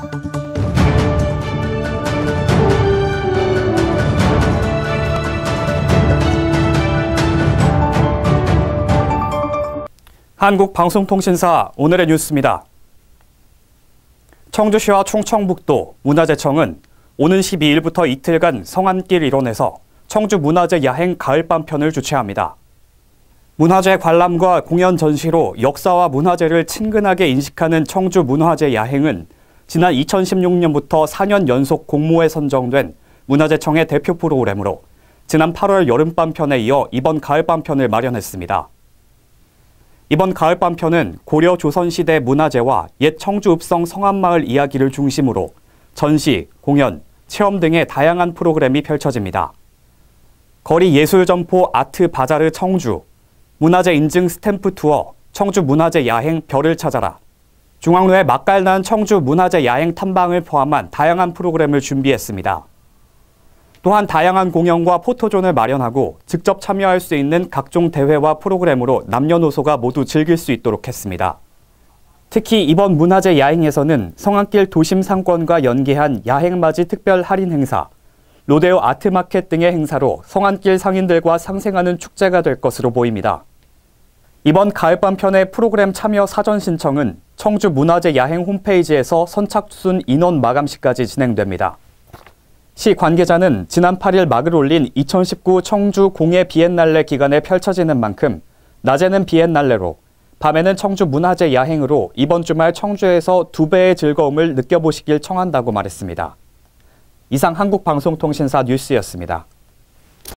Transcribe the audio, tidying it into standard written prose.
한국방송통신사 오늘의 뉴스입니다. 청주시와 충청북도 문화재청은 오는 12일부터 이틀간 성안길 일원에서 청주문화재 야행 가을밤편을 주최합니다. 문화재 관람과 공연 전시로 역사와 문화재를 친근하게 인식하는 청주문화재 야행은 지난 2016년부터 4년 연속 공모에 선정된 문화재청의 대표 프로그램으로 지난 8월 여름밤편에 이어 이번 가을밤편을 마련했습니다. 이번 가을밤편은 고려 조선시대 문화재와 옛 청주읍성 성안마을 이야기를 중심으로 전시, 공연, 체험 등의 다양한 프로그램이 펼쳐집니다. 거리 예술점포 아트 바자르 청주, 문화재 인증 스탬프 투어, 청주 문화재 야행 별을 찾아라, 중앙로에 맛깔난 청주 문화재 야행 탐방을 포함한 다양한 프로그램을 준비했습니다. 또한 다양한 공연과 포토존을 마련하고 직접 참여할 수 있는 각종 대회와 프로그램으로 남녀노소가 모두 즐길 수 있도록 했습니다. 특히 이번 문화재 야행에서는 성안길 도심 상권과 연계한 야행맞이 특별 할인 행사, 로데오 아트마켓 등의 행사로 성안길 상인들과 상생하는 축제가 될 것으로 보입니다. 이번 가을밤편의 프로그램 참여 사전 신청은 청주 문화재 야행 홈페이지에서 선착순 인원 마감시까지 진행됩니다. 시 관계자는 지난 8일 막을 올린 2019 청주 공예 비엔날레 기간에 펼쳐지는 만큼 낮에는 비엔날레로, 밤에는 청주 문화재 야행으로 이번 주말 청주에서 2배의 즐거움을 느껴보시길 청한다고 말했습니다. 이상 한국방송통신사 뉴스였습니다.